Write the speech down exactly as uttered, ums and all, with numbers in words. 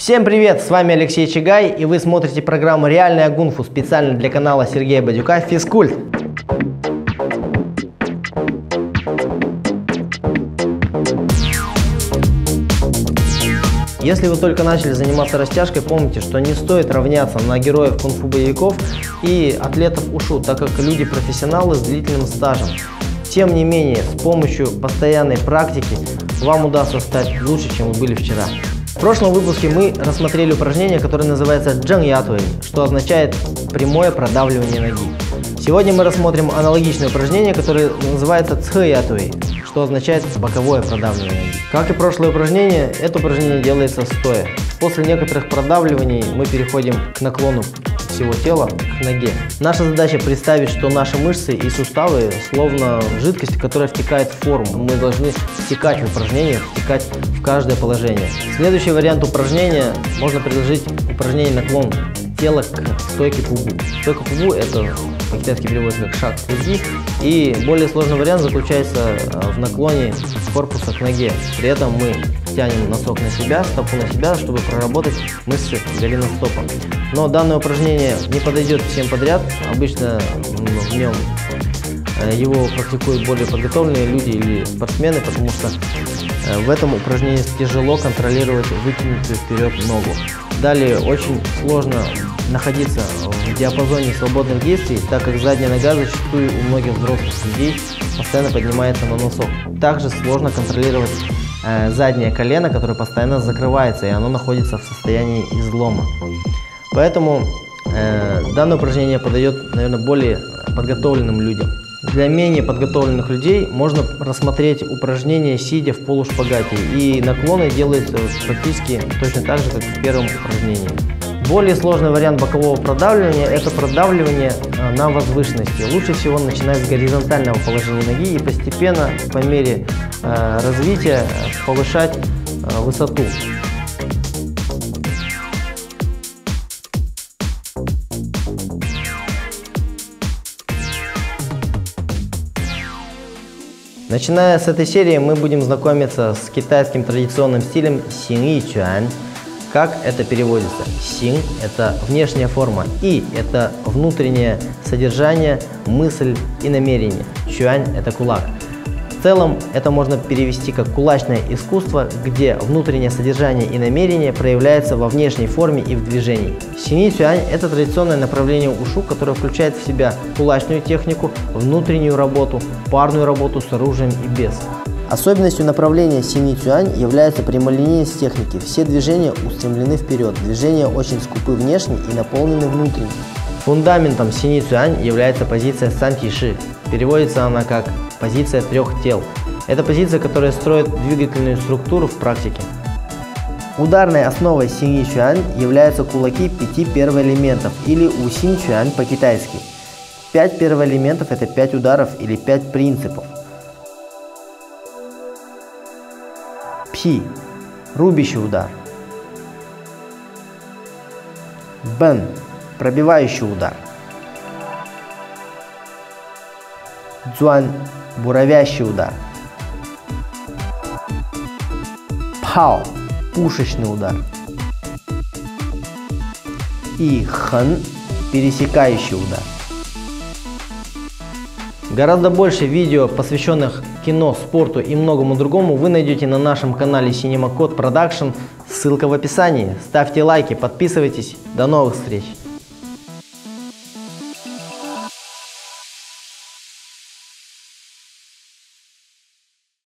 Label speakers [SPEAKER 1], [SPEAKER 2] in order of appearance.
[SPEAKER 1] Всем привет, с вами Алексей Чигай, и вы смотрите программу «Реальная Гунфу» специально для канала Сергея Бадюка «Физкульт». Если вы только начали заниматься растяжкой, помните, что не стоит равняться на героев кунг-фу боевиков и атлетов ушу, так как люди профессионалы с длительным стажем. Тем не менее, с помощью постоянной практики вам удастся стать лучше, чем вы были вчера. В прошлом выпуске мы рассмотрели упражнение, которое называется Джэн Ятуэй, что означает прямое продавливание ноги. Сегодня мы рассмотрим аналогичное упражнение, которое называется Цхэ Ятуэй, что означает боковое продавливание ноги. Как и прошлое упражнение, это упражнение делается стоя. После некоторых продавливаний мы переходим к наклону всего тела к ноге. Наша задача представить, что наши мышцы и суставы словно жидкость, которая втекает в форму. Мы должны втекать в упражнение, втекать в каждое положение. Следующий вариант упражнения можно предложить упражнение наклон тела к стойке пугу. Стойка пугу — это по-китайски переводится как шаг к груди, и более сложный вариант заключается в наклоне корпуса к ноге. При этом мы тянем носок на себя, стопу на себя, чтобы проработать мышцы голеностопа. Но данное упражнение не подойдет всем подряд. Обычно в нем его практикуют более подготовленные люди или спортсмены, потому что в этом упражнении тяжело контролировать вытянутую вперед ногу. Далее очень сложно находиться в диапазоне свободных действий, так как задняя нога зачастую у многих взрослых людей постоянно поднимается на носок. Также сложно контролировать э, заднее колено, которое постоянно закрывается, и оно находится в состоянии излома. Поэтому э, данное упражнение подойдет, наверное, более подготовленным людям. Для менее подготовленных людей можно рассмотреть упражнение сидя в полушпагате, и наклоны делаются практически точно так же, как в первом упражнении. Более сложный вариант бокового продавливания – это продавливание на возвышенности. Лучше всего начинать с горизонтального положения ноги и постепенно, по мере э, развития, повышать э, высоту. Начиная с этой серии мы будем знакомиться с китайским традиционным стилем Синь И Чуань. Как это переводится? Синь – это внешняя форма, И – это внутреннее содержание, мысль и намерение. Чуань – это кулак. В целом это можно перевести как кулачное искусство, где внутреннее содержание и намерение проявляются во внешней форме и в движении. Синь И Цюань – это традиционное направление ушу, которое включает в себя кулачную технику, внутреннюю работу, парную работу с оружием и без. Особенностью направления Синь И Цюань является прямолинейность техники. Все движения устремлены вперед, движения очень скупы внешне и наполнены внутренне. Фундаментом Синь И Цюань является позиция Сан Ти Ши. Переводится она как позиция трех тел. Это позиция, которая строит двигательную структуру в практике. Ударной основой Синь И Цюань являются кулаки пяти первоэлементов, или У Синь Цюань по-китайски. Пять первоэлементов – это пять ударов или пять принципов. Пи – рубящий удар. Бэн – пробивающий удар. Цзуань – буровящий удар. Пао – пушечный удар. И хэн – пересекающий удар. Гораздо больше видео, посвященных кино, спорту и многому другому, вы найдете на нашем канале Cinema Code Production. Ссылка в описании. Ставьте лайки, подписывайтесь. До новых встреч!